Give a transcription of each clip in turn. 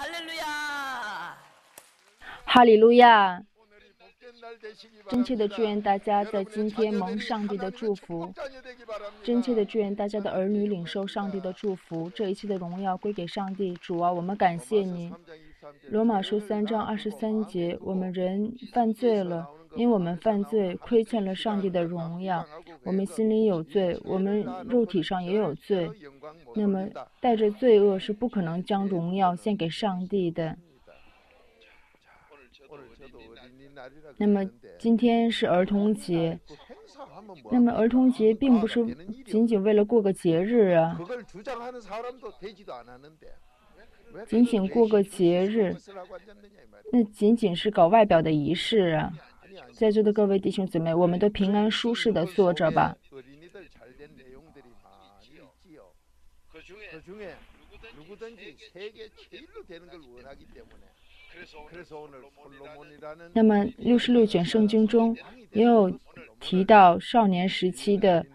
哈利路亚！真切的祝愿大家在今天蒙上帝的祝福，真切的祝愿大家的儿女领受上帝的祝福，这一切的荣耀归给上帝。主啊，我们感谢你。罗马书3章23节，我们人犯罪了，因我们犯罪亏欠了上帝的荣耀，我们心里有罪，我们肉体上也有罪。那么带着罪恶是不可能将荣耀献给上帝的。那么今天是儿童节，那么儿童节并不是仅仅为了过个节日啊，仅仅过个节日，那仅仅是搞外表的仪式啊。在座的各位弟兄姊妹，我们都平安舒适的坐着吧。那么66卷圣经中也有提到少年时期的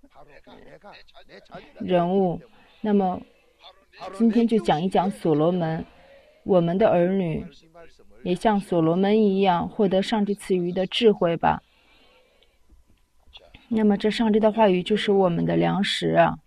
人物，那么今天就讲一讲所罗门。我们的儿女也像所罗门一样获得上帝赐予的智慧吧。那么这上帝的话语就是我们的粮食啊。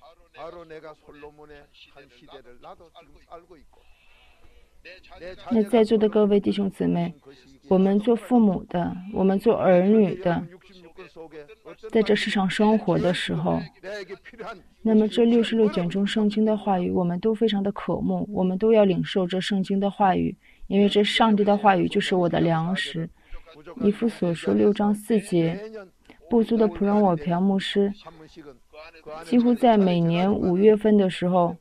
那在座的各位弟兄姊妹，我们做父母的，我们做儿女的，在这世上生活的时候，那么这66卷中圣经的话语我们都非常的渴慕，我们都要领受这圣经的话语，因为这上帝的话语就是我的粮食。以弗所书6章4节，不足的仆人我朴牧师几乎在每年5月份的时候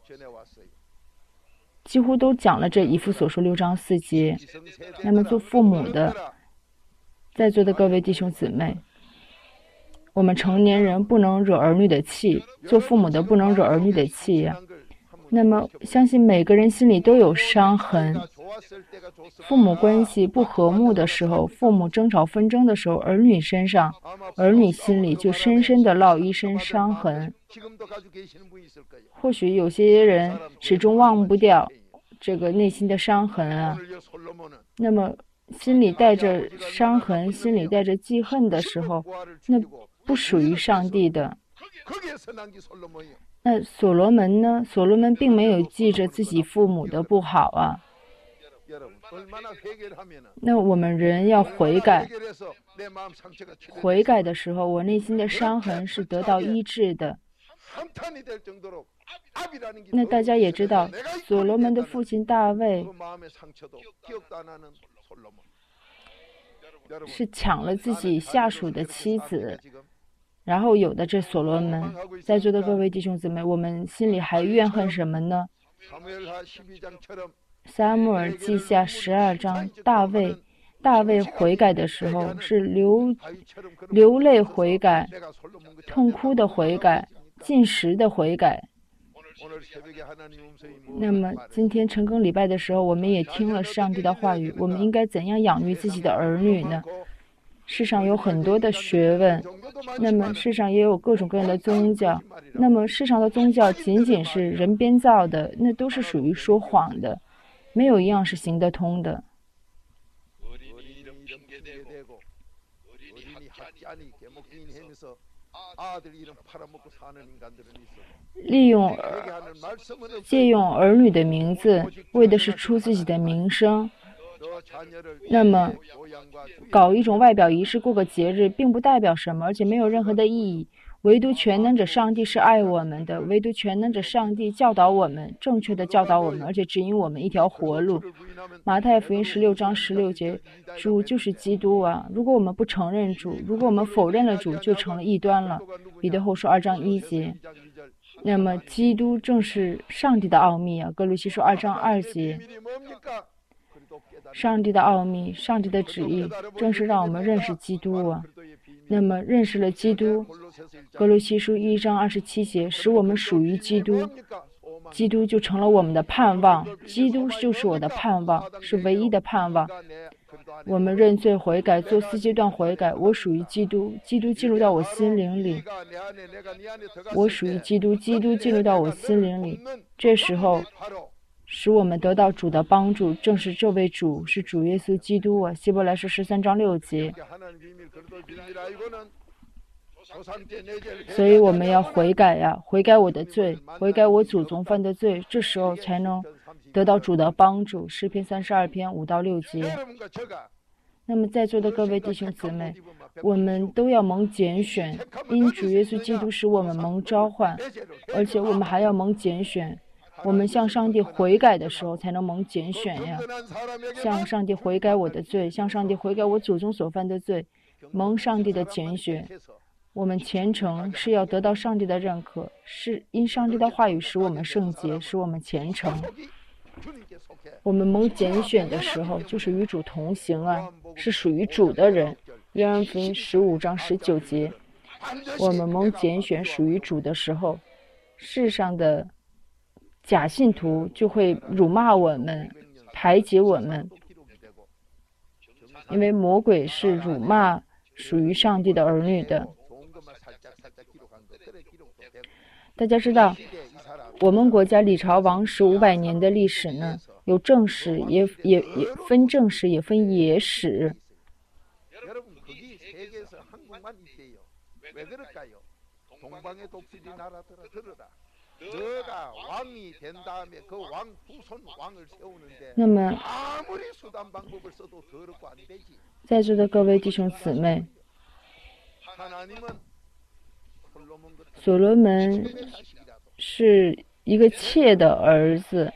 几乎都讲了这以弗所书6章4节。那么做父母的，在座的各位弟兄姊妹，我们成年人不能惹儿女的气，做父母的不能惹儿女的气呀。那么相信每个人心里都有伤痕，父母关系不和睦的时候，父母争吵纷争的时候，儿女心里就深深地烙一身伤痕。或许有些人始终忘不掉这个内心的伤痕啊，那么心里带着伤痕，心里带着记恨的时候，那不属于上帝的。那所罗门呢？所罗门并没有记着自己父母的不好啊。那我们人要悔改，悔改的时候，我内心的伤痕是得到医治的。那大家也知道，所罗门的父亲大卫是抢了自己下属的妻子，然后有的这所罗门。在座的各位弟兄姊妹，我们心里还怨恨什么呢？撒母耳记下12章，大卫悔改的时候是流泪悔改，痛哭的悔改，进食的悔改。那么今天晨更礼拜的时候，我们也听了上帝的话语，我们应该怎样养育自己的儿女呢？世上有很多的学问，那么世上也有各种各样的宗教，那么世上的宗教仅仅是人编造的，那都是属于说谎的，没有一样是行得通的。借用儿女的名字，为的是出自己的名声。那么搞一种外表仪式，过个节日，并不代表什么，而且没有任何的意义。唯独全能者上帝是爱我们的，唯独全能者上帝教导我们，正确的教导我们，而且指引我们一条活路。马太福音16章16节，主就是基督啊！如果我们不承认主，如果我们否认了主，就成了异端了。彼得后书2章1节。那么基督正是上帝的奥秘啊！哥罗西书2章2节。上帝的奥秘，上帝的旨意，正是让我们认识基督啊。那么认识了基督，哥罗西书1章27节，使我们属于基督，基督就成了我们的盼望，基督就是我的盼望，是唯一的盼望。我们认罪悔改，做4阶段悔改，我属于基督，基督进入到我心灵里，我属于基督，基督进入到我心灵里。这时候使我们得到主的帮助，正是这位主是主耶稣基督啊。希伯来书13章6节。所以我们要悔改呀，悔改我的罪，悔改我祖宗犯的罪，这时候才能得到主的帮助。诗篇32篇5到6节。那么在座的各位弟兄姊妹，我们都要蒙拣选，因主耶稣基督使我们蒙召唤，而且我们还要蒙拣选。我们向上帝悔改的时候才能蒙拣选呀，向上帝悔改我的罪，向上帝悔改我祖宗所犯的罪，蒙上帝的拣选。我们虔诚是要得到上帝的认可，是因上帝的话语使我们圣洁，使我们虔诚。我们蒙拣选的时候，就是与主同行啊，是属于主的人。约翰福音15章19节，我们蒙拣选属于主的时候，世上的假信徒就会辱骂我们，排挤我们，因为魔鬼是辱骂属于上帝的儿女的。大家知道，我们国家李朝王时500年的历史呢，有正史，也分正史，也分野史。那么，在座的各位弟兄姊妹，所罗门是一个妾的儿子。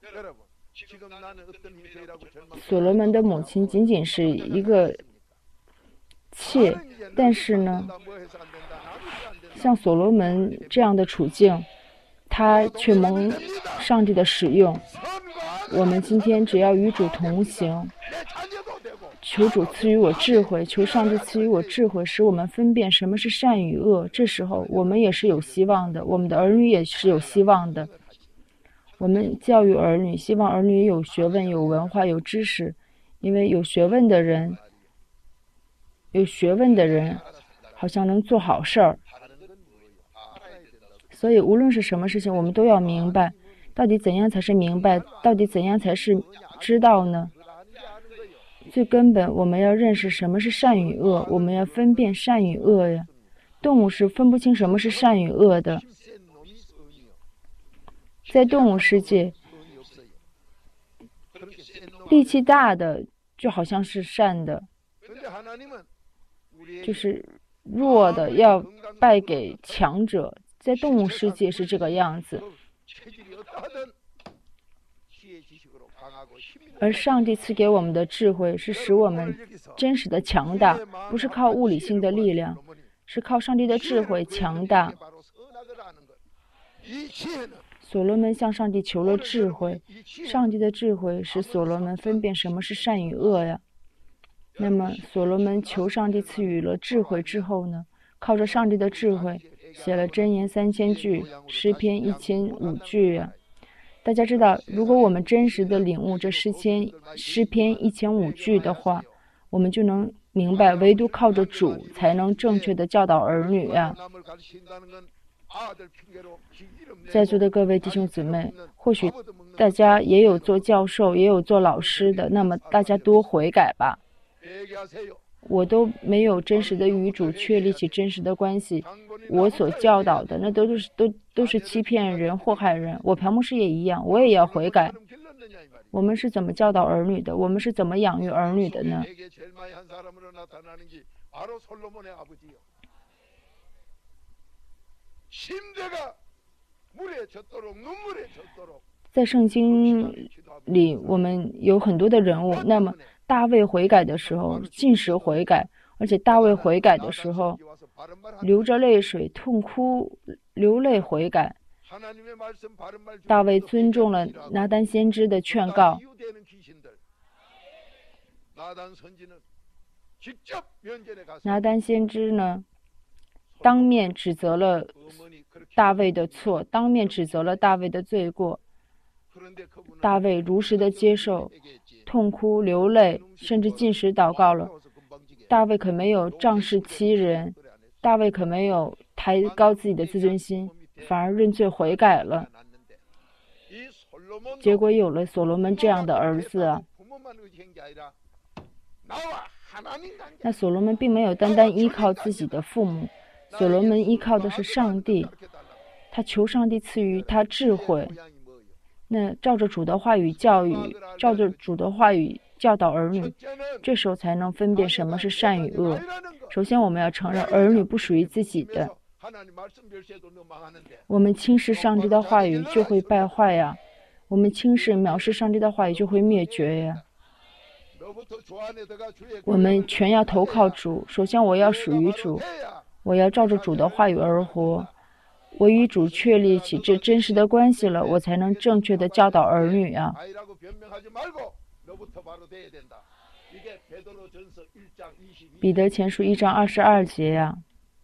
所罗门的母亲仅仅是一个妾，但是呢，像所罗门这样的处境，他却蒙上帝的使用。我们今天只要与主同行，求主赐予我智慧，求上帝赐予我智慧，使我们分辨什么是善与恶。这时候我们也是有希望的，我们的儿女也是有希望的。我们教育儿女，希望儿女有学问、有文化、有知识，因为有学问的人好像能做好事儿。所以无论是什么事情，我们都要明白，到底怎样才是明白，到底怎样才是知道呢？最根本，我们要认识什么是善与恶，我们要分辨善与恶呀。动物是分不清什么是善与恶的。在动物世界，力气大的就好像是善的，就是弱的要败给强者。在动物世界是这个样子。而上帝赐给我们的智慧是使我们真实的强大，不是靠物理性的力量，是靠上帝的智慧强大。所罗门向上帝求了智慧，上帝的智慧使所罗门分辨什么是善与恶呀。那么所罗门求上帝赐予了智慧之后呢，靠着上帝的智慧写了箴言3000句，诗篇1005句呀。大家知道，如果我们真实的领悟这诗篇1005句的话，我们就能明白，唯独靠着主才能正确的教导儿女呀。在座的各位弟兄姊妹，或许大家也有做教授，也有做老师的，那么大家多悔改吧。我都没有真实的与主确立起真实的关系，我所教导的那都是欺骗人、祸害人。我朴牧师也一样，我也要悔改。我们是怎么教导儿女的？我们是怎么养育儿女的呢？在圣经里，我们有很多的人物。那么大卫悔改的时候，禁食悔改，而且大卫悔改的时候，流着泪水痛哭流泪悔改。大卫尊重了拿单先知的劝告。拿单先知呢，当面指责了大卫的错，当面指责了大卫的罪过。大卫如实的接受，痛哭流泪，甚至禁食祷告了。大卫可没有仗势欺人，大卫可没有抬高自己的自尊心，反而认罪悔改了。 结果有了所罗门这样的儿子啊。那所罗门并没有单单依靠自己的父母，所罗门依靠的是上帝，他求上帝赐予他智慧。那照着主的话语教育，照着主的话语教导儿女，这时候才能分辨什么是善与恶。首先，我们要承认儿女不属于自己的。我们轻视上帝的话语就会败坏呀，我们轻视藐视上帝的话语就会灭绝呀。我们全要投靠主。首先，我要属于主，我要照着主的话语而活。我与主确立起这真实的关系了，我才能正确的教导儿女啊。彼得前书1章22节呀。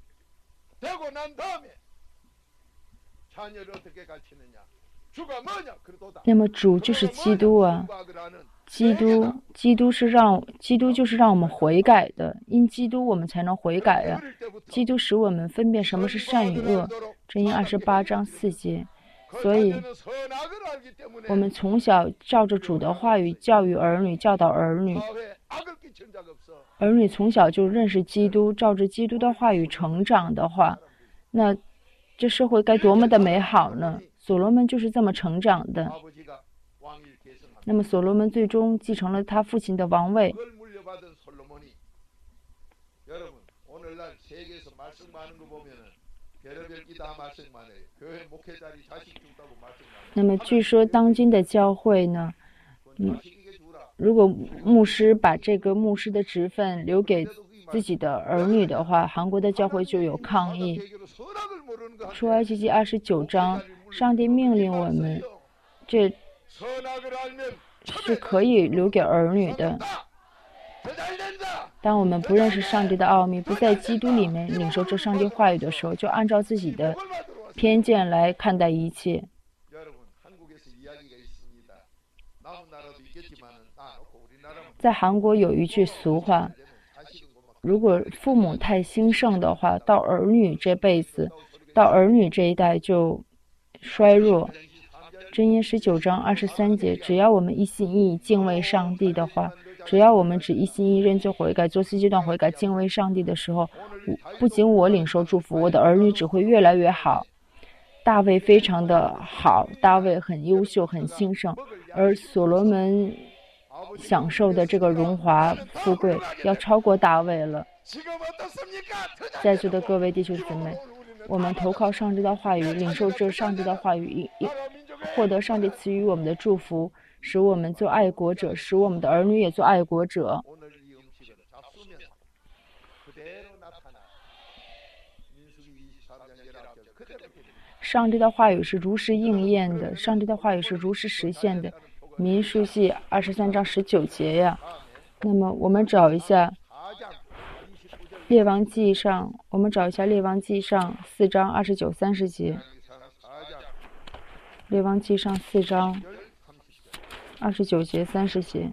那么主就是基督啊，基督就是让我们悔改的，因基督我们才能悔改啊。基督使我们分辨什么是善与恶，箴言28章4节。所以我们从小照着主的话语教育儿女，教导儿女，儿女从小就认识基督，照着基督的话语成长的话，那这社会该多么的美好呢？所罗门就是这么成长的。那么所罗门最终继承了他父亲的王位。那么据说当今的教会呢，如果牧师把这个牧师的职分留给自己的儿女的话，韩国的教会就有抗议。出埃及记29章，上帝命令我们，这是可以留给儿女的。当我们不认识上帝的奥秘，不在基督里面领受这上帝话语的时候，就按照自己的偏见来看待一切。在韩国有一句俗话，如果父母太兴盛的话，到儿女这辈子，到儿女这一代就衰弱。箴言19章23节，只要我们一心一意敬畏上帝的话，只要我们只一心一意认罪悔改，做4阶段悔改，敬畏上帝的时候，不仅我领受祝福，我的儿女只会越来越好。大卫非常的好，大卫很优秀，很兴盛，而所罗门享受的这个荣华富贵要超过大卫了。在座的各位弟兄姊妹，我们投靠上帝的话语，领受这上帝的话语，获得上帝赐予我们的祝福，使我们做爱国者，使我们的儿女也做爱国者。上帝的话语是如实应验的，上帝的话语是如实实现的。民数记23章19节呀。那么我们找一下列王记上4章29、30节。列王记上4章29节、30节，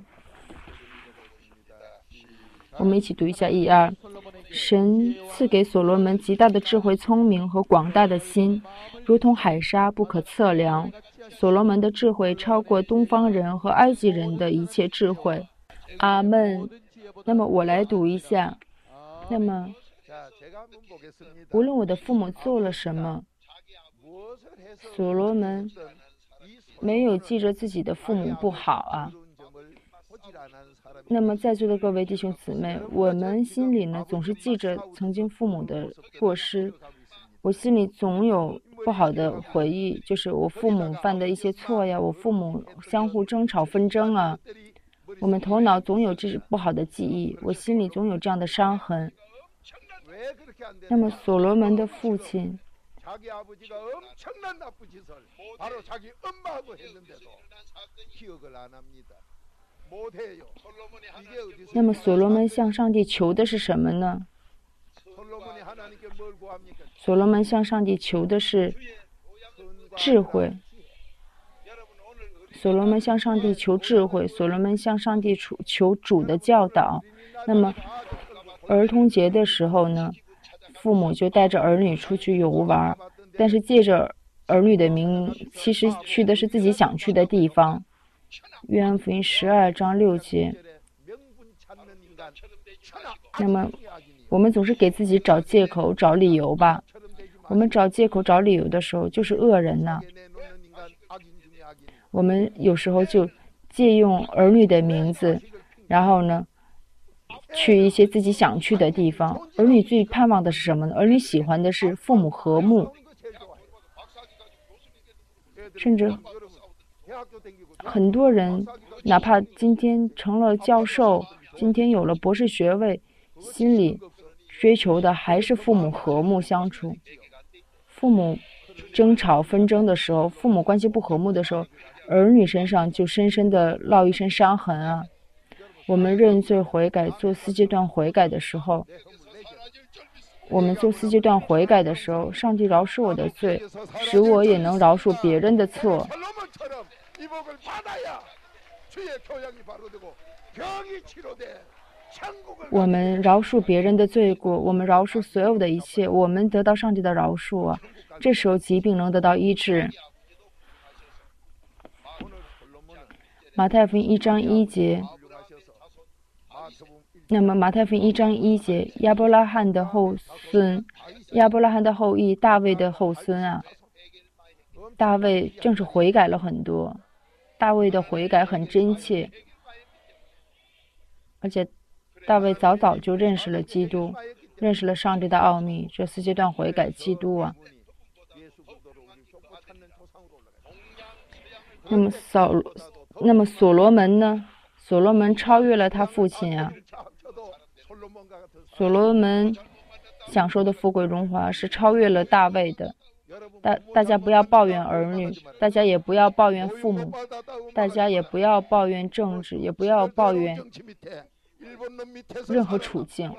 我们一起读一下1、2。神赐给所罗门极大的智慧、聪明和广大的心，如同海沙不可测量。所罗门的智慧超过东方人和埃及人的一切智慧。阿们。那么我来读一下。那么无论我的父母做了什么，所罗门没有记着自己的父母不好啊。那么在座的各位弟兄姊妹，我们心里呢总是记着曾经父母的过失，我心里总有不好的回忆，就是我父母犯的一些错呀，我父母相互争吵纷争啊，我们头脑总有这不好的记忆，我心里总有这样的伤痕。那么所罗门的父亲那么所罗门向上帝求的是什么呢？所罗门向上帝求的是智慧。所罗门向上帝求智慧，所罗门向上帝求主的教导。那么儿童节的时候呢，父母就带着儿女出去游玩，但是借着儿女的名，其实去的是自己想去的地方。约翰福音12章6节。那么，我们总是给自己找借口、找理由吧。我们找借口、找理由的时候，就是恶人呐。我们有时候就借用儿女的名字，然后呢，去一些自己想去的地方。儿女最盼望的是什么呢？儿女喜欢的是父母和睦，甚至很多人哪怕今天成了教授，今天有了博士学位，心里追求的还是父母和睦相处。父母争吵纷争的时候，父母关系不和睦的时候，儿女身上就深深的烙一身伤痕啊。我们认罪悔改，做4阶段悔改的时候，上帝饶恕我的罪，使我也能饶恕别人的错。我们饶恕别人的罪过，我们饶恕所有的一切，我们得到上帝的饶恕啊。这时候疾病能得到医治。马太福音1章1节。那么马太福音1章1节，亚伯拉罕的后裔，大卫的后孙啊。大卫正是悔改了很多，大卫的悔改很真切，而且大卫早早就认识了基督，认识了上帝的奥秘。这4阶段悔改基督啊。那么所罗门呢？所罗门超越了他父亲啊。所罗门享受的富贵荣华是超越了大卫的。大家不要抱怨儿女，大家也不要抱怨父母，大家也不要抱怨政治，也不要抱怨任何处境。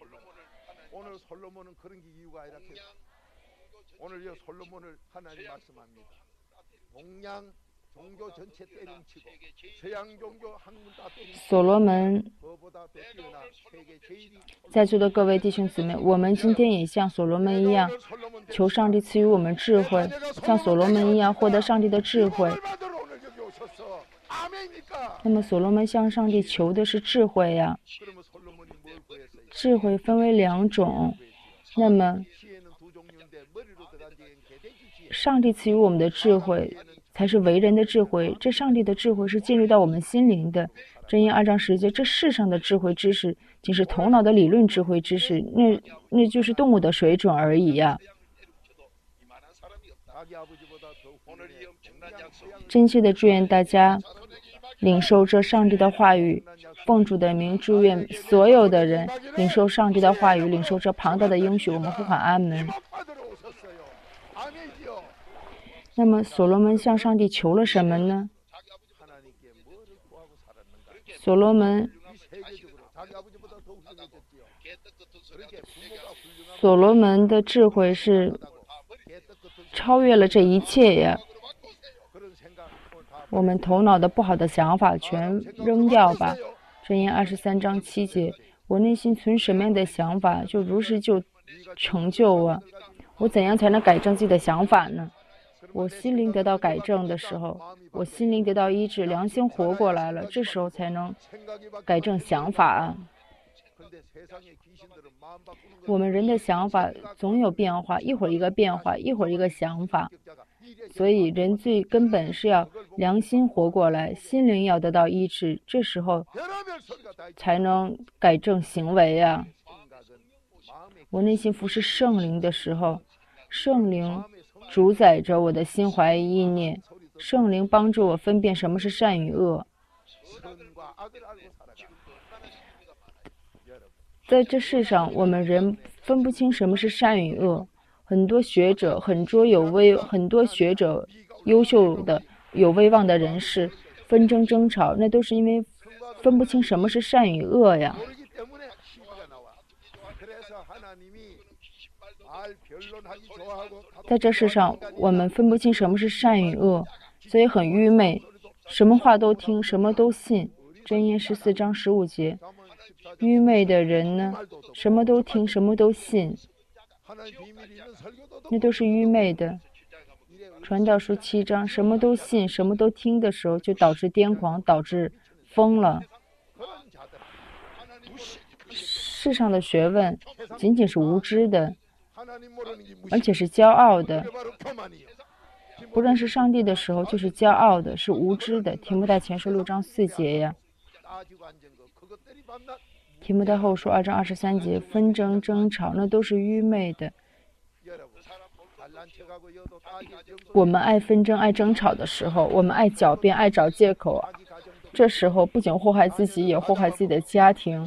所罗门，在座的各位弟兄姊妹，我们今天也像所罗门一样，求上帝赐予我们智慧，像所罗门一样获得上帝的智慧。那么所罗门向上帝求的是智慧呀。智慧分为2种，那么上帝赐予我们的智慧才是为人的智慧，这上帝的智慧是进入到我们心灵的。箴言2章10节，这世上的智慧知识仅是头脑的理论智慧知识，那就是动物的水准而已呀。真切的祝愿大家领受这上帝的话语，奉主的名祝愿所有的人领受上帝的话语，领受这庞大的应许。我们呼喊阿门。那么所罗门向上帝求了什么呢？所罗门的智慧是超越了这一切呀。我们头脑的不好的想法全扔掉吧。箴言23章7节，我内心存什么样的想法，就如实就成就啊。我怎样才能改正自己的想法呢？我心灵得到改正的时候，我心灵得到医治，良心活过来了，这时候才能改正想法啊。我们人的想法总有变化，一会儿一个变化，一会儿一个想法，所以人最根本是要良心活过来，心灵要得到医治，这时候才能改正行为啊。我内心服侍圣灵的时候，圣灵主宰着我的心怀意念，圣灵帮助我分辨什么是善与恶。在这世上，我们人分不清什么是善与恶。很多学者优秀的有威望的人士纷争争吵，那都是因为分不清什么是善与恶呀。在这世上，我们分不清什么是善与恶，所以很愚昧，什么话都听，什么都信。箴言14章15节，愚昧的人呢，什么都听，什么都信，那都是愚昧的。 传道书7章，什么都信，什么都听的时候，就导致癫狂，导致疯了。世上的学问仅仅是无知的，而且是骄傲的。不认识上帝的时候，就是骄傲的，是无知的。提摩太前书6章4节呀。提摩太后书2章23节，纷争争吵，那都是愚昧的。我们爱纷争、爱争吵的时候，我们爱狡辩、爱找借口，这时候不仅祸害自己，也祸害自己的家庭。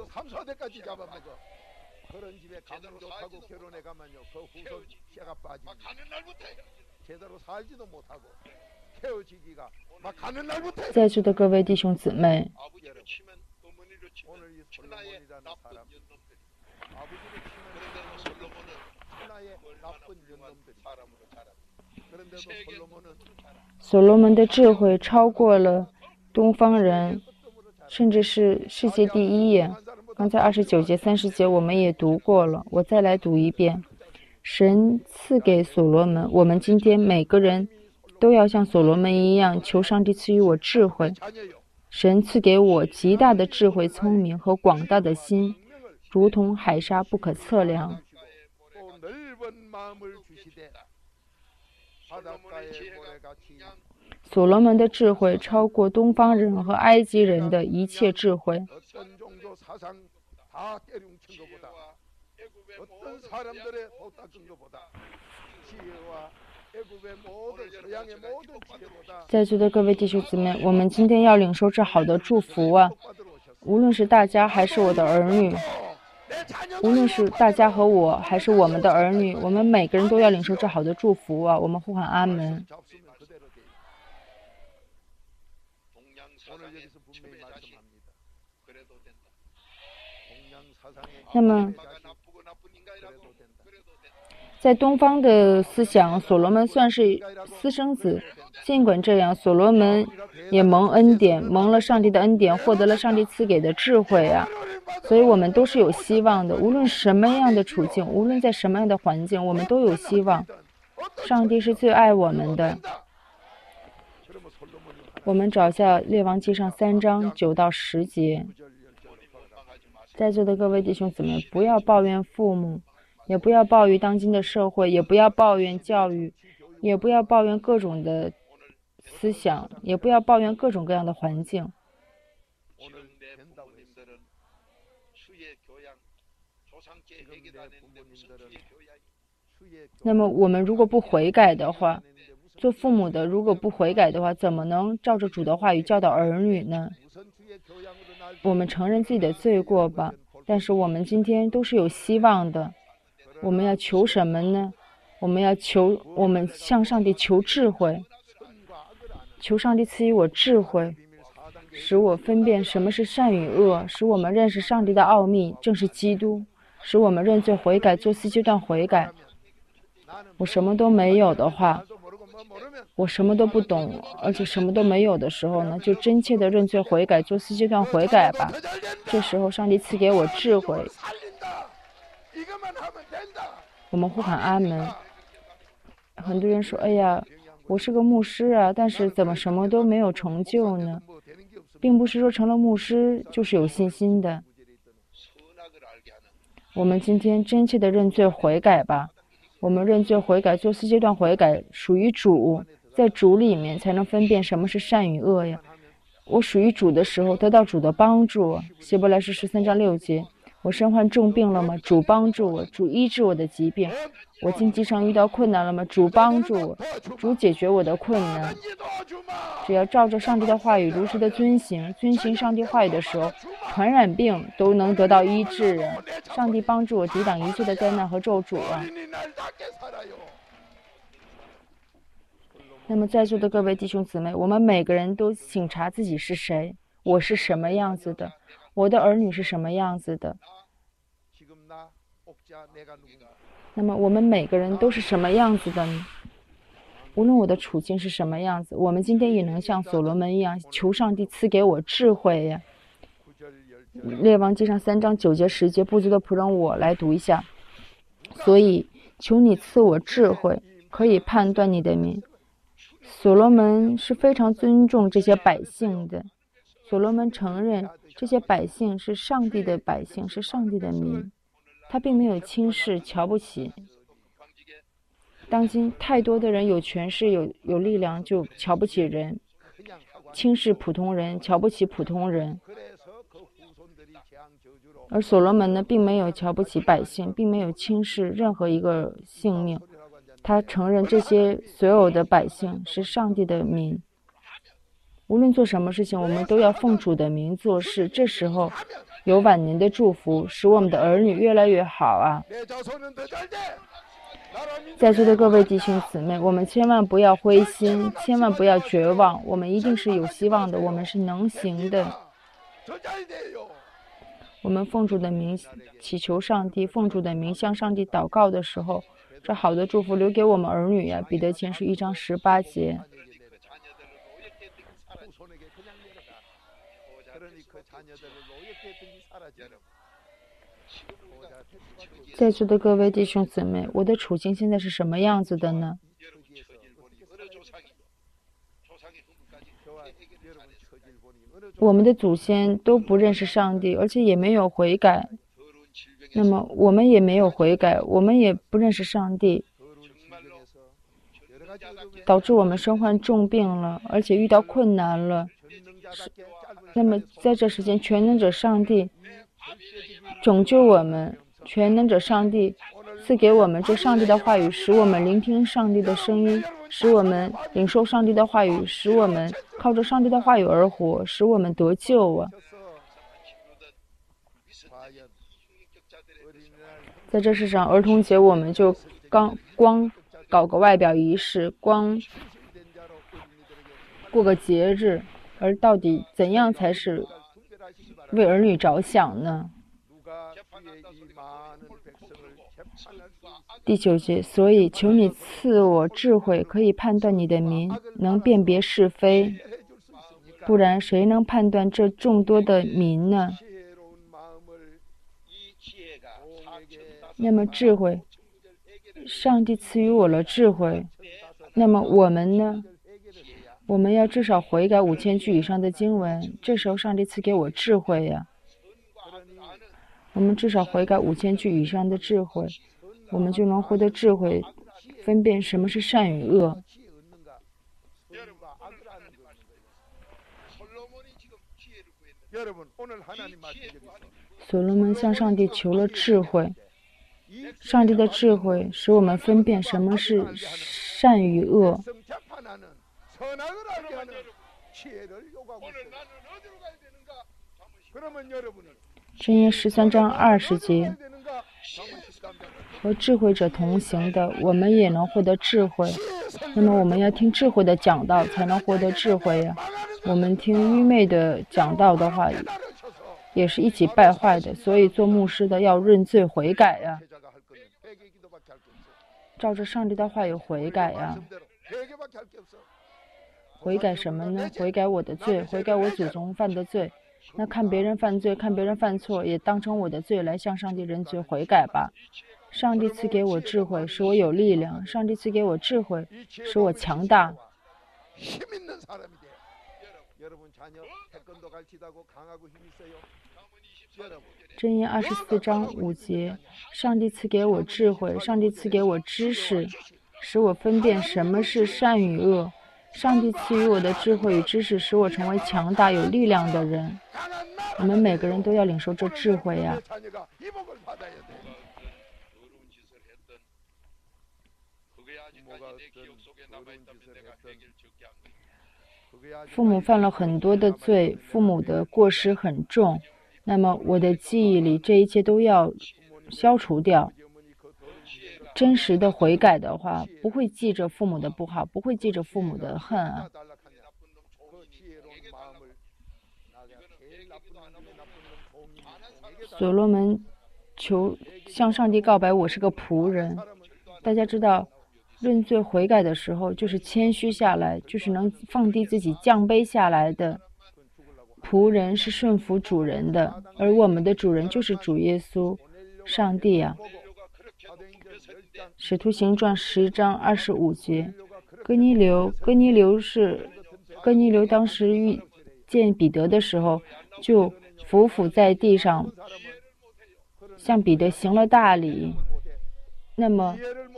在座的各位弟兄姊妹，所罗门的智慧超过了东方人，甚至是世界第一耶。刚才29节、30节我们也读过了，我再来读一遍。神赐给所罗门，我们今天每个人都要像所罗门一样，求上帝赐予我智慧。神赐给我极大的智慧、聪明和广大的心，如同海沙不可测量。所罗门的智慧超过东方人和埃及人的一切智慧。在座的各位弟兄姊妹，我们今天要领受这好的祝福啊！无论是大家还是我的儿女，无论是大家和我还是我们的儿女，我们每个人都要领受这好的祝福啊！我们呼喊阿门。那么在东方的思想，所罗门算是私生子。尽管这样，所罗门也蒙恩典，蒙了上帝的恩典，获得了上帝赐给的智慧啊！所以我们都是有希望的，无论什么样的处境，无论在什么样的环境，我们都有希望。上帝是最爱我们的。我们找下列王记上3章9到10节。在座的各位弟兄姊妹，不要抱怨父母，也不要抱怨当今的社会，也不要抱怨教育，也不要抱怨各种的思想，也不要抱怨各种各样的环境。那么我们如果不悔改的话，做父母的如果不悔改的话，怎么能照着主的话语教导儿女呢？我们承认自己的罪过吧，但是我们今天都是有希望的。我们要求什么呢？我们向上帝求智慧，求上帝赐予我智慧，使我分辨什么是善与恶，使我们认识上帝的奥秘，正是基督，使我们认罪悔改，做4阶段悔改。我什么都没有的话，我什么都不懂，而且什么都没有的时候呢，就真切的认罪悔改，做4阶段悔改吧。这时候上帝赐给我智慧。我们呼喊阿门。很多人说，哎呀，我是个牧师啊，但是怎么什么都没有成就呢？并不是说成了牧师就是有信心的。我们今天真切的认罪悔改吧。我们认罪悔改，做4阶段悔改，属于主，在主里面才能分辨什么是善与恶呀。我属于主的时候，得到主的帮助。希伯来书13章6节，我身患重病了吗？主帮助我，主医治我的疾病。我经济上遇到困难了吗？主帮助我，主解决我的困难。只要照着上帝的话语如实的遵行上帝话语的时候，传染病都能得到医治啊！上帝帮助我抵挡一切的灾难和咒诅啊！那么在座的各位弟兄姊妹，我们每个人都省察自己是谁，我是什么样子的，我的儿女是什么样子的。那么我们每个人都是什么样子的呢？无论我的处境是什么样子，我们今天也能像所罗门一样，求上帝赐给我智慧呀。列王记上3章9节10节，不足的仆人我来读一下。所以求你赐我智慧， 可以判断你的民。所罗门是非常尊重这些百姓的。所罗门承认这些百姓是上帝的百姓，是上帝的民，他并没有轻视、瞧不起。当今太多的人有权势、有力量，就瞧不起人，轻视普通人，瞧不起普通人。而所罗门呢，并没有瞧不起百姓，并没有轻视任何一个性命。他承认这些所有的百姓是上帝的民。无论做什么事情，我们都要奉主的名做事。这时候有晚年的祝福，使我们的儿女越来越好啊！在座的各位弟兄姊妹，我们千万不要灰心，千万不要绝望，我们一定是有希望的，我们是能行的。我们奉主的名祈求上帝，奉主的名向上帝祷告的时候，这好的祝福留给我们儿女呀！彼得前书1章18节。在座的各位弟兄姊妹，我的处境现在是什么样子的呢？我们的祖先都不认识上帝，而且也没有悔改。那么我们也没有悔改，我们也不认识上帝，导致我们身患重病了，而且遇到困难了。那么在这时间，全能者上帝拯救我们，全能者上帝赐给我们这上帝的话语，使我们聆听上帝的声音，使我们领受上帝的话语，使我们靠着上帝的话语而活，使我们得救啊！在这世上，儿童节我们就光搞个外表仪式，光过个节日，而到底怎样才是为儿女着想呢？第9节，所以求你赐我智慧，可以判断你的民，能辨别是非，不然谁能判断这众多的民呢？那么智慧，上帝赐予我了智慧，那么我们呢？我们要至少悔改5000句以上的经文，这时候上帝赐给我智慧呀。我们至少悔改5000句以上的智慧，我们就能获得智慧，分辨什么是善与恶。所罗门向上帝求了智慧，上帝的智慧使我们分辨什么是善与恶。箴言13章20节，和智慧者同行的，我们也能获得智慧。那么我们要听智慧的讲道，才能获得智慧呀。我们听愚昧的讲道的话，也是一起败坏的。所以做牧师的要认罪悔改呀，照着上帝的话语悔改呀。悔改什么呢？悔改我的罪，悔改我祖宗犯的罪。那看别人犯罪，看别人犯错，也当成我的罪来向上帝认罪悔改吧。上帝赐给我智慧，使我有力量；上帝赐给我智慧，使我强大。箴言24章5节，上帝赐给我智慧，上帝赐给我知识，使我分辨什么是善与恶。上帝赐予我的智慧与知识，使我成为强大有力量的人。我们每个人都要领受这智慧呀。父母犯了很多的罪，父母的过失很重，那么我的记忆里这一切都要消除掉。真实的悔改的话，不会记着父母的不好，不会记着父母的恨啊。所罗门向上帝告白，我是个仆人。大家知道，认罪悔改的时候，就是谦虚下来，就是能放低自己，降卑下来的。仆人是顺服主人的，而我们的主人就是主耶稣，上帝啊。 使徒行传10章25节，哥尼流当时遇见彼得的时候，就伏在地上，向彼得行了大礼。那么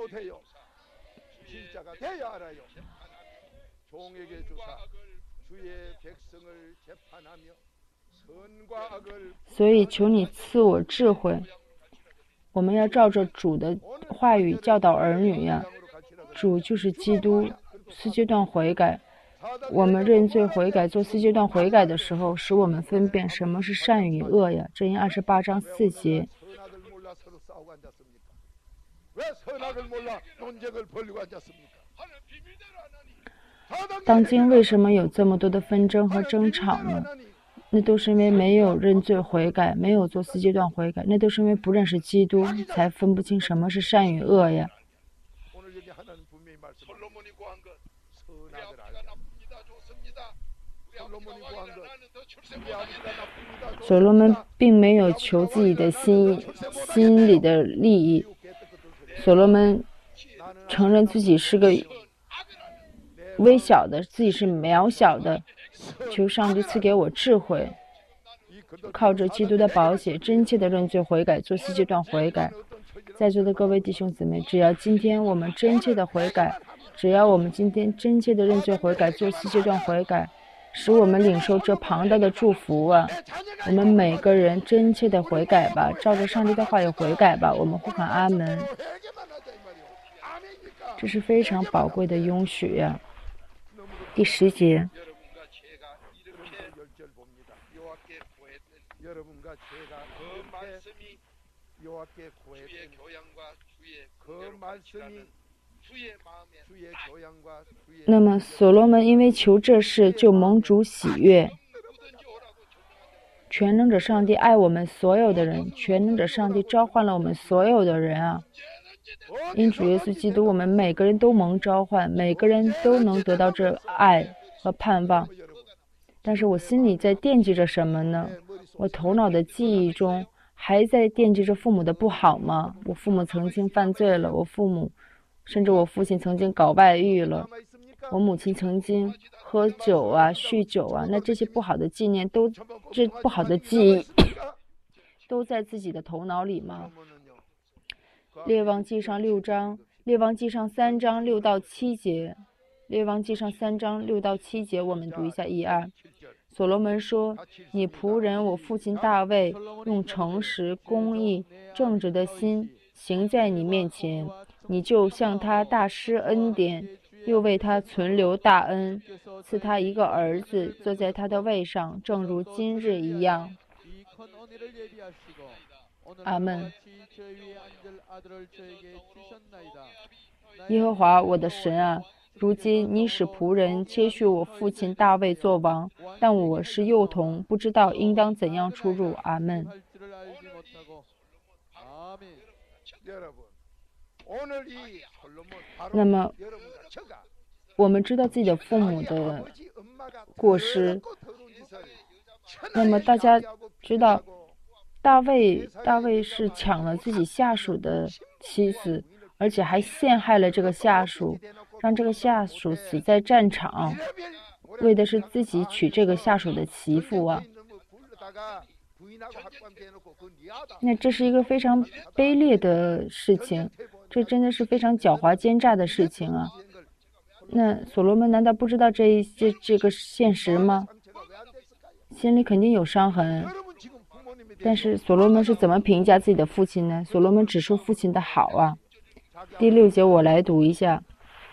所以求你赐我智慧，我们要照着主的话语教导儿女呀。主就是基督，四阶段悔改。我们认罪悔改，做四阶段悔改的时候，使我们分辨什么是善与恶呀。箴言28章4节。当今为什么有这么多的纷争和争吵呢？那都是因为没有认罪悔改，没有做四阶段悔改，那都是因为不认识基督，才分不清什么是善与恶呀。所罗门并没有求自己的心里的利益，所罗门承认自己是个微小的，自己是渺小的，求上帝赐给我智慧，靠着基督的宝血，真切的认罪悔改，做四阶段悔改。在座的各位弟兄姊妹，只要今天我们真切的悔改，只要我们今天真切的认罪悔改，做四阶段悔改，使我们领受这庞大的祝福啊！我们每个人真切的悔改吧，照着上帝的话语悔改吧。我们呼喊阿门。这是非常宝贵的应许呀。第10节。那么所罗门因为求这事，就蒙主喜悦。全能者上帝爱我们所有的人，全能者上帝召唤了我们所有的人啊！因主耶稣基督，我们每个人都蒙召唤，每个人都能得到这爱和盼望。但是我心里在惦记着什么呢？我头脑的记忆中还在惦记着父母的不好吗？我父母曾经犯罪了，甚至我父亲曾经搞外遇了，我母亲曾经喝酒啊、酗酒啊，那这些不好的纪念这不好的记忆都在自己的头脑里吗？列王纪上3章6到7节，列王纪上3章6到7节，我们读一下1、2。所罗门说：“你仆人我父亲大卫用诚实、公义、正直的心行在你面前，你就向他大施恩典，又为他存留大恩，赐他一个儿子坐在他的位上，正如今日一样。”阿门。耶和华我的神啊，如今你使仆人接续我父亲大卫做王，但我是幼童，不知道应当怎样出入。阿门。那么我们知道自己的父母的过失，那么大家知道大卫是抢了自己下属的妻子，而且还陷害了这个下属，让这个下属死在战场，为的是自己娶这个下属的媳妇啊。那这是一个非常卑劣的事情，这真的是非常狡猾奸诈的事情啊。那所罗门难道不知道这个现实吗？心里肯定有伤痕。但是所罗门是怎么评价自己的父亲呢？所罗门只说父亲的好啊。第6节我来读一下，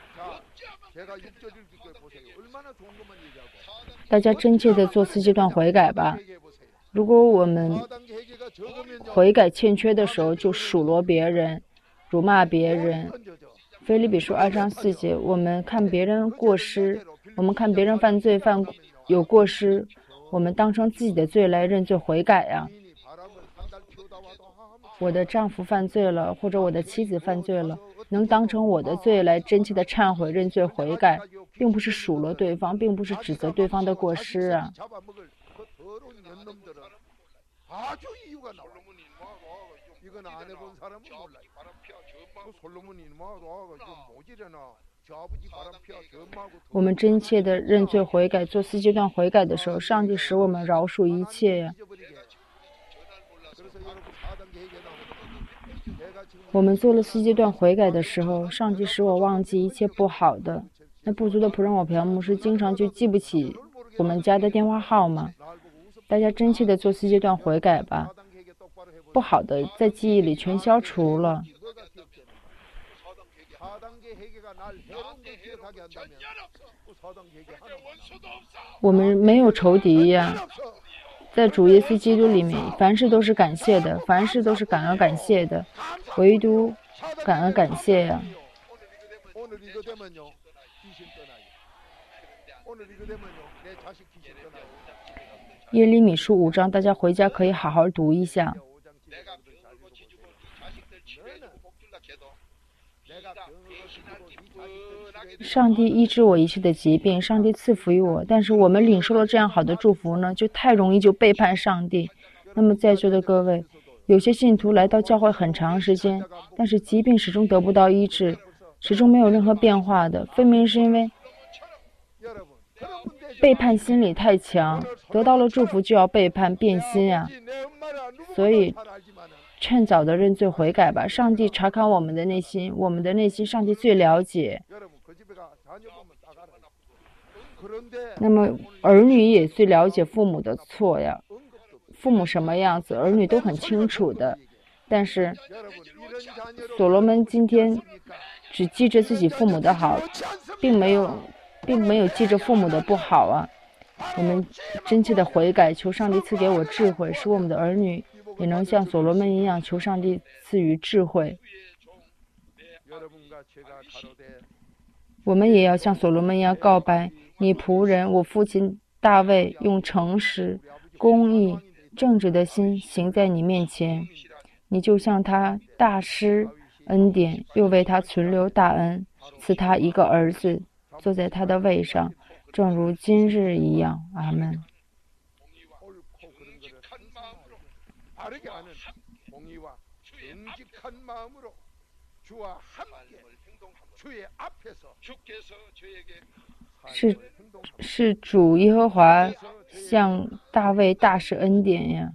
大家真切的做4阶段悔改吧。如果我们悔改欠缺的时候，就数落别人、辱骂别人。腓立比书2章4节，我们看别人过失，我们看别人犯罪有过失，我们当成自己的罪来认罪悔改呀。我的丈夫犯罪了，或者我的妻子犯罪了，能当成我的罪来真切的忏悔认罪悔改，并不是数落对方，并不是指责对方的过失啊。 我们真切的认罪悔改，做4阶段悔改的时候，上帝使我们饶恕一切呀。我们做了4阶段悔改的时候，上帝使我忘记一切不好的。那不足的仆人我朴牧师经常就记不起我们家的电话号码。大家真切的做4阶段悔改吧，不好的在记忆里全消除了。我们没有仇敌呀，在主耶稣基督里面，凡事都是感谢的，凡事都是感恩感谢的，唯独感恩感谢呀。耶利米书5章，大家回家可以好好读一下。上帝医治我一切的疾病，上帝赐福于我，但是我们领受了这样好的祝福呢，就太容易就背叛上帝。那么在座的各位，有些信徒来到教会很长时间，但是疾病始终得不到医治，始终没有任何变化的，分明是因为背叛心理太强，得到了祝福就要背叛变心啊。所以趁早的认罪悔改吧，上帝查看我们的内心，我们的内心上帝最了解。那么儿女也最了解父母的错呀，父母什么样子儿女都很清楚的。但是所罗门今天只记着自己父母的好，并没有记着父母的不好啊。我们真切的悔改，求上帝赐给我智慧，使我们的儿女也能像所罗门一样，求上帝赐予智慧。我们也要像所罗门一样告白，你仆人我父亲大卫用诚实、公义、正直的心行在你面前，你就向他大施恩典，又为他存留大恩，赐他一个儿子坐在他的位上，正如今日一样。阿们。是主耶和华向大卫大施恩典呀。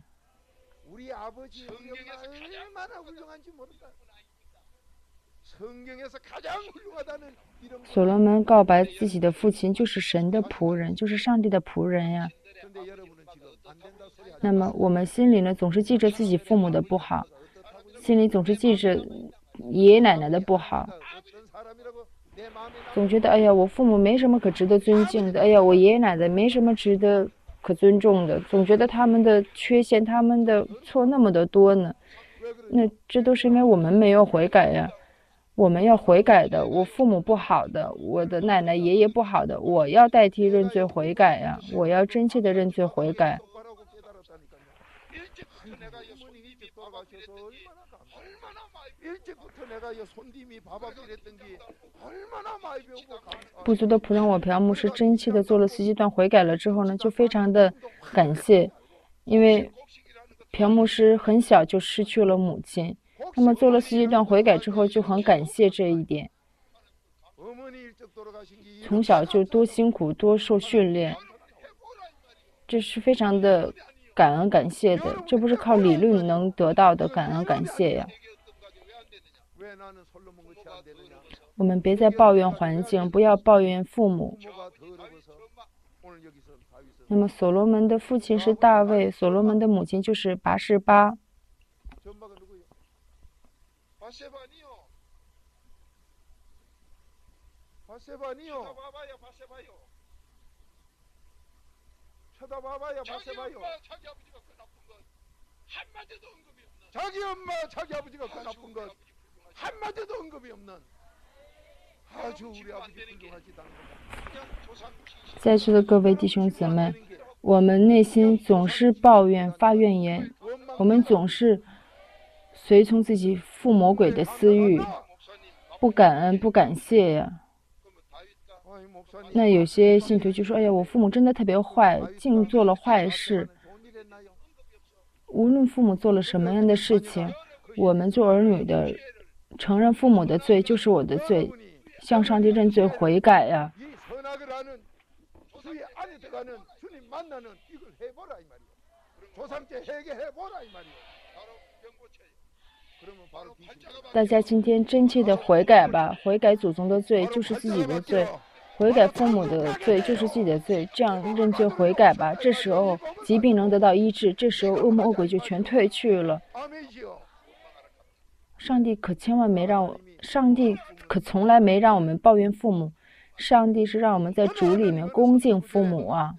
所罗门告白自己的父亲就是神的仆人，就是上帝的仆人呀。那么我们心里呢，总是记着自己父母的不好，心里总是记着爷爷奶奶的不好，总觉得哎呀，我父母没什么可值得尊敬的，哎呀，我爷爷奶奶没什么值得可尊重的，总觉得他们的缺陷，他们的错那么的多呢。那这都是因为我们没有悔改呀。我们要悔改的，我父母不好的，我的奶奶爷爷不好的，我要代替认罪悔改呀，我要真切的认罪悔改。不足的仆人我朴牧师真切的做了4阶段悔改了之后呢，就非常的感谢，因为朴牧师很小就失去了母亲，那么做了4阶段悔改之后就很感谢这一点，从小就多辛苦多受训练，这是非常的感恩感谢的，这不是靠理论能得到的感恩感谢呀。我们别再抱怨环境，不要抱怨父母。那么所罗门的父亲是大卫，所罗门的母亲就是拔示巴。在座的各位弟兄姊妹，我们内心总是抱怨发怨言，我们总是随从自己附魔鬼的私欲，不感恩不感谢呀。那有些信徒就说，哎呀，我父母真的特别坏，净做了坏事。 无论父母做了什么样的事情，我们做儿女的承认父母的罪就是我的罪，向上帝认罪悔改呀。大家今天真切的悔改吧，悔改祖宗的罪就是自己的罪，悔改父母的罪就是自己的罪，这样认罪悔改吧，这时候疾病能得到医治，这时候恶魔恶鬼就全退去了。上帝可从来没让我们抱怨父母，上帝是让我们在主里面恭敬父母啊。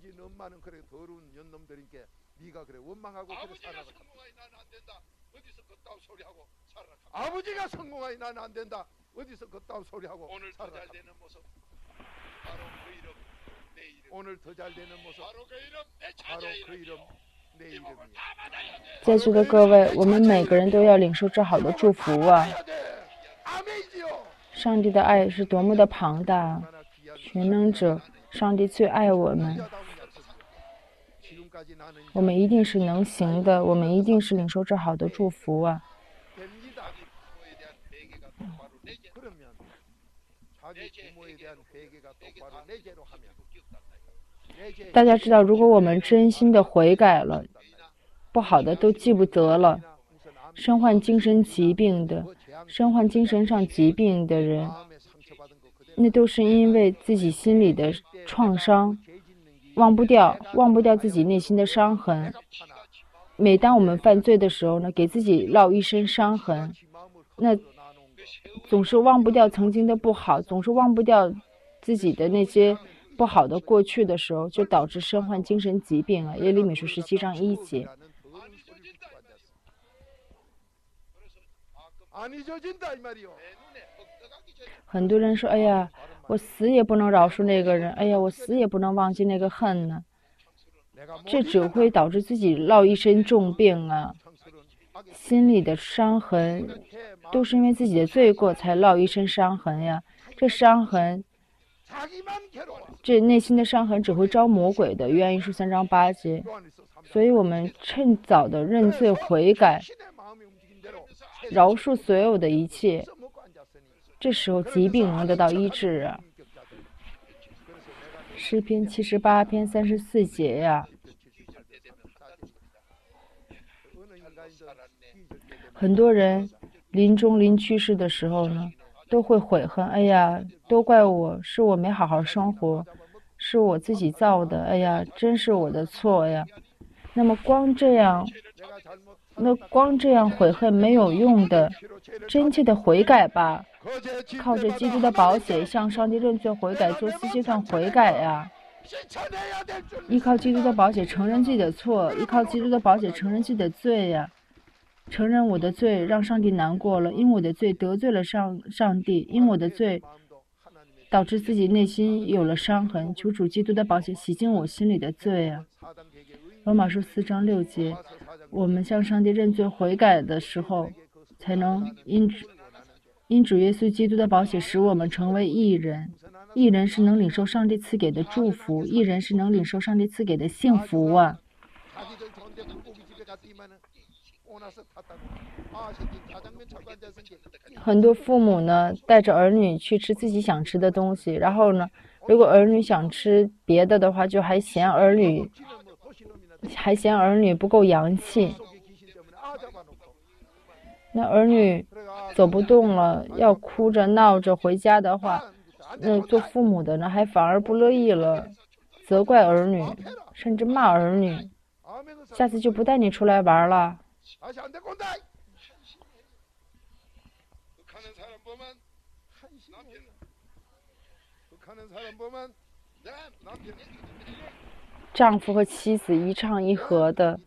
在座的各位，我们每个人都要领受这好的祝福啊！上帝的爱是多么的庞大，全能者，上帝最爱我们，我们一定是能行的，我们一定是领受这好的祝福啊！大家知道，如果我们真心的悔改了，不好的都记不得了。身患精神疾病的，身患精神上疾病的人，那都是因为自己心里的创伤，忘不掉自己内心的伤痕。每当我们犯罪的时候呢，给自己烙一身伤痕，那总是忘不掉曾经的不好，总是忘不掉自己的那些不好的过去的时候，就导致身患精神疾病啊。耶利米书17章1节。很多人说：“哎呀，我死也不能饶恕那个人，哎呀，我死也不能忘记那个恨呢。”这只会导致自己落一身重病啊！心里的伤痕都是因为自己的罪过才落一身伤痕呀。这伤痕，这内心的伤痕只会招魔鬼的。约翰一书3章8节。所以我们趁早的认罪悔改，饶恕所有的一切，这时候疾病能得到医治啊。诗篇78篇34节呀。很多人临去世的时候呢，都会悔恨，哎呀，都怪我，是我没好好生活，是我自己造的，哎呀，真是我的错呀。那么光这样悔恨没有用的，真切的悔改吧，靠着基督的宝血向上帝认罪悔改，做4阶段悔改呀。依靠基督的宝血承认自己的错，依靠基督的宝血承认自己的罪呀。承认我的罪让上帝难过了，因我的罪得罪了上帝，因我的罪导致自己内心有了伤痕，求主基督的宝血洗净我心里的罪啊。罗马书4章6节，我们向上帝认罪悔改的时候，才能因主耶稣基督的宝血使我们成为义人。义人是能领受上帝赐给的祝福，义人是能领受上帝赐给的幸福啊。很多父母呢，带着儿女去吃自己想吃的东西，然后呢，如果儿女想吃别的的话，就还嫌儿女不够洋气。那儿女走不动了，要哭着闹着回家的话，那做父母的呢，还反而不乐意了，责怪儿女，甚至骂儿女，下次就不带你出来玩了。丈夫和妻子一唱一和的，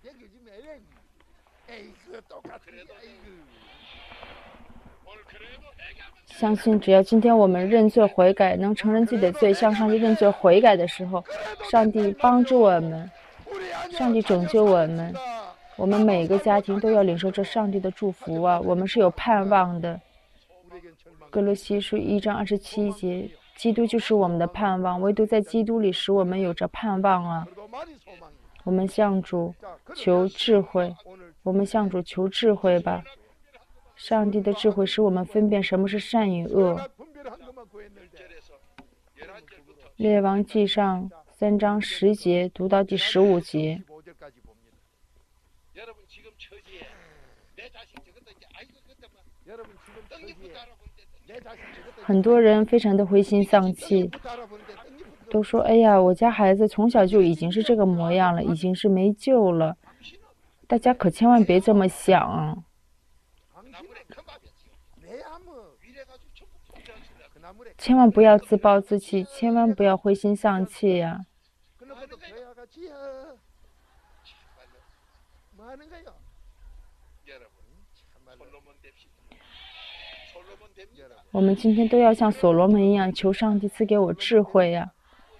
相信只要今天我们认罪悔改，能承认自己的罪，向上帝认罪悔改的时候，上帝帮助我们，上帝拯救我们，我们每个家庭都要领受这上帝的祝福啊！我们是有盼望的。哥罗西书1章27节，基督就是我们的盼望，唯独在基督里使我们有着盼望啊！ 我们向主求智慧，我们向主求智慧吧。上帝的智慧使我们分辨什么是善与恶。列王纪上3章10节读到第15节。很多人非常的灰心丧气，都说：“哎呀，我家孩子从小就已经是这个模样了，已经是没救了。”大家可千万别这么想，千万不要自暴自弃，千万不要灰心丧气呀。我们今天都要像所罗门一样，求上帝赐给我智慧呀。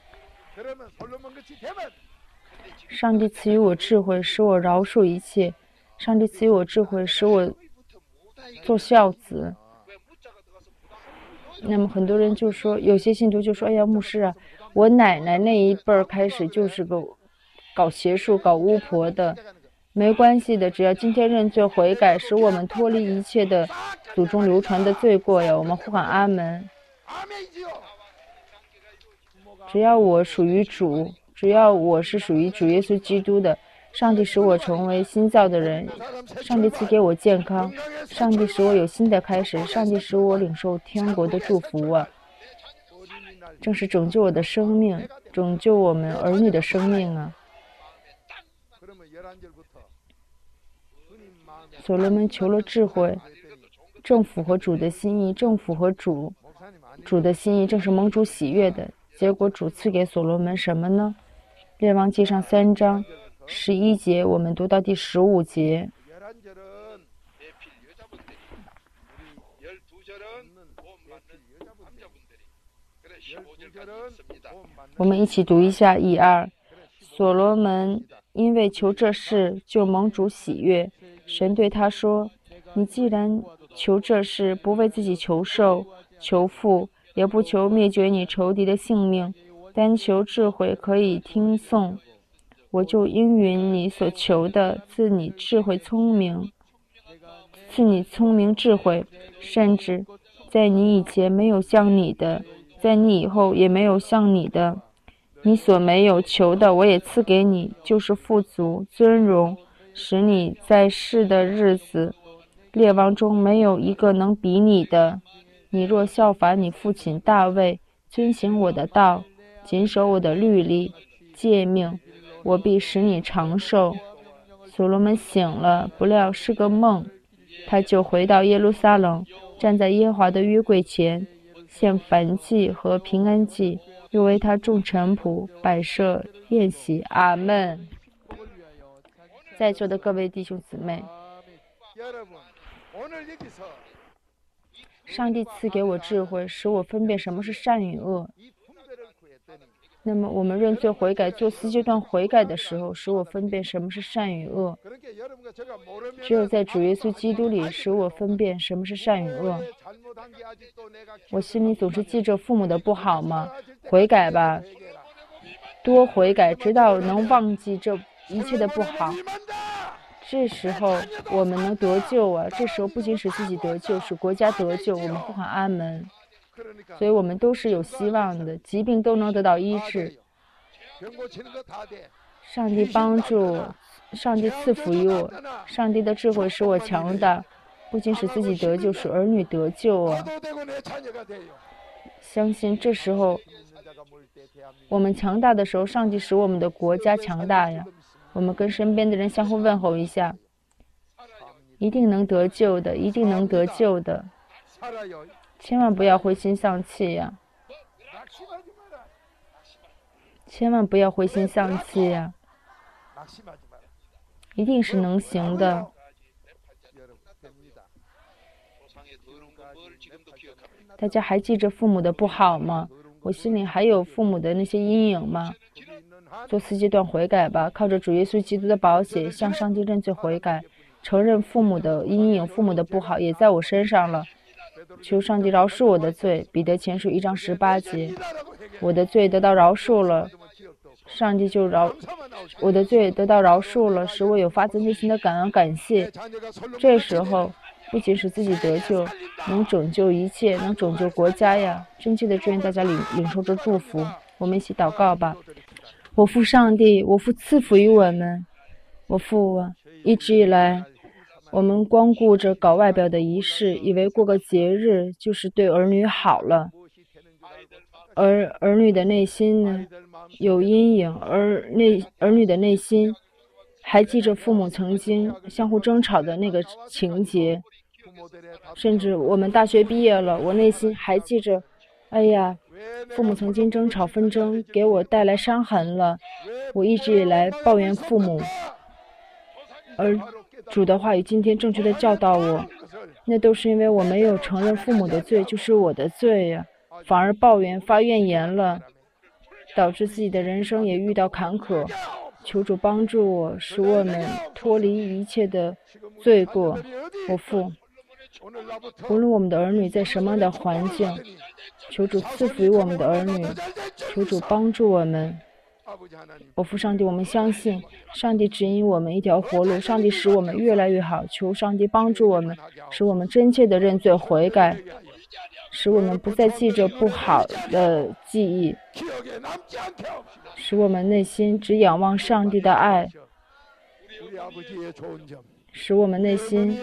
上帝赐予我智慧，使我饶恕一切。上帝赐予我智慧，使我做孝子。那么很多人就说，有些信徒就说：“哎呀，牧师啊，我奶奶那一辈儿开始就是个搞邪术、搞巫婆的。”没关系的，只要今天认罪悔改，使我们脱离一切的祖宗流传的罪过呀！我们呼喊阿门。只要我属于主，只要我是属于主耶稣基督的，上帝使我成为新造的人，上帝赐给我健康，上帝使我有新的开始，上帝使我领受天国的祝福啊！正是拯救我的生命，拯救我们儿女的生命啊！所罗门求了智慧，正符合主的心意，正符合主的心意，正是蒙主喜悦的。结果主赐给所罗门什么呢？列王纪上3章11节，我们读到第15节。我们一起读一下1、2。所罗门因为求这事，就蒙主喜悦。神对他说：“你既然求这事，不为自己求寿、求富，也不求灭绝你仇敌的性命，单求智慧可以听颂，我就应允你所求的，赐你智慧聪明，赐你聪明智慧，甚至在你以前没有像你的，在你以后也没有像你的。你所没有求的，我也赐给你，就是富足、尊荣，使你在世的日子，列王中没有一个能比你的。你若效法你父亲大卫，遵行我的道，谨守我的律例、诫命，我必使你长寿。”所罗门醒了，不料是个梦，他就回到耶路撒冷，站在耶和华的约柜前，献燔祭和平安祭，又为他众臣仆摆设宴席。阿们。在座的各位弟兄姊妹，上帝赐给我智慧，使我分辨什么是善与恶。那么我们认罪悔改、做4阶段悔改的时候，使我分辨什么是善与恶。只有在主耶稣基督里，使我分辨什么是善与恶。我心里总是记着父母的不好吗？悔改吧，多悔改，直到能忘记这一切的不好。这时候我们能得救啊！这时候不仅使自己得救，使国家得救。我们呼喊阿门。所以我们都是有希望的，疾病都能得到医治。上帝帮助我，上帝赐福于我，上帝的智慧使我强大，不仅使自己得救，使儿女得救啊！相信这时候我们强大的时候，上帝使我们的国家强大呀！我们跟身边的人相互问候一下，一定能得救的，一定能得救的。千万不要灰心丧气呀！千万不要灰心丧气呀！一定是能行的。大家还记着父母的不好吗？我心里还有父母的那些阴影吗？做4阶段悔改吧，靠着主耶稣基督的宝血，向上帝认罪悔改，承认父母的阴影、父母的不好也在我身上了。求上帝饶恕我的罪。彼得前书1章18节，我的罪得到饶恕了， 上帝就我的罪得到饶恕了，使我有发自内心的感恩感谢。这时候，不仅使自己得救，能拯救一切，能拯救国家呀！真切的祝愿大家领受着祝福。我们一起祷告吧。我父上帝，我父赐福于我们。我父啊，一直以来，我们光顾着搞外表的仪式，以为过个节日就是对儿女好了。而儿女的内心呢，有阴影，而儿女的内心还记着父母曾经相互争吵的那个情节，甚至我们大学毕业了，我内心还记着，哎呀，父母曾经争吵纷争，给我带来伤痕了。我一直以来抱怨父母，而主的话语今天正确的教导我，那都是因为我没有承认父母的罪，就是我的罪呀。反而抱怨发怨言了，导致自己的人生也遇到坎坷。求主帮助我，使我们脱离一切的罪过。我父，无论我们的儿女在什么样的环境，求主赐福于我们的儿女，求主帮助我们。我父上帝，我们相信上帝指引我们一条活路，上帝使我们越来越好。求上帝帮助我们，使我们真切的认罪悔改，使我们不再记着不好的记忆，使我们内心只仰望上帝的爱，使我们内心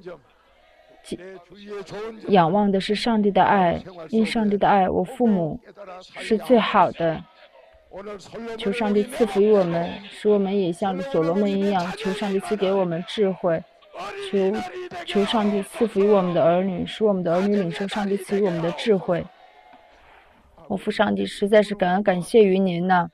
仰望的是上帝的爱，因上帝的爱，我父母是最好的。求上帝赐福于我们，使我们也像所罗门一样。求上帝赐给我们智慧，求上帝赐福于我们的儿女，使我们的儿女领受上帝赐予我们的智慧。我父上帝实在是感恩感谢于您呐。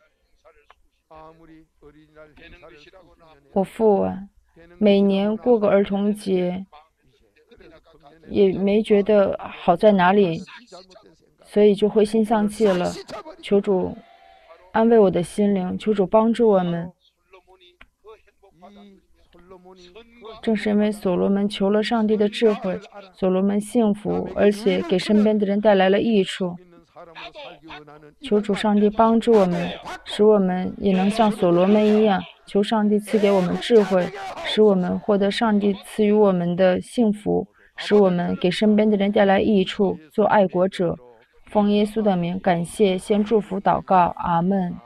我父啊，每年过个儿童节，也没觉得好在哪里，所以就灰心丧气了。求主安慰我的心灵，求主帮助我们。正是因为所罗门求了上帝的智慧，所罗门幸福，而且给身边的人带来了益处。求主上帝帮助我们，使我们也能像所罗门一样。求上帝赐给我们智慧，使我们获得上帝赐予我们的幸福，使我们给身边的人带来益处，做爱国者。奉耶稣的名，感谢，先祝福祷告，阿门。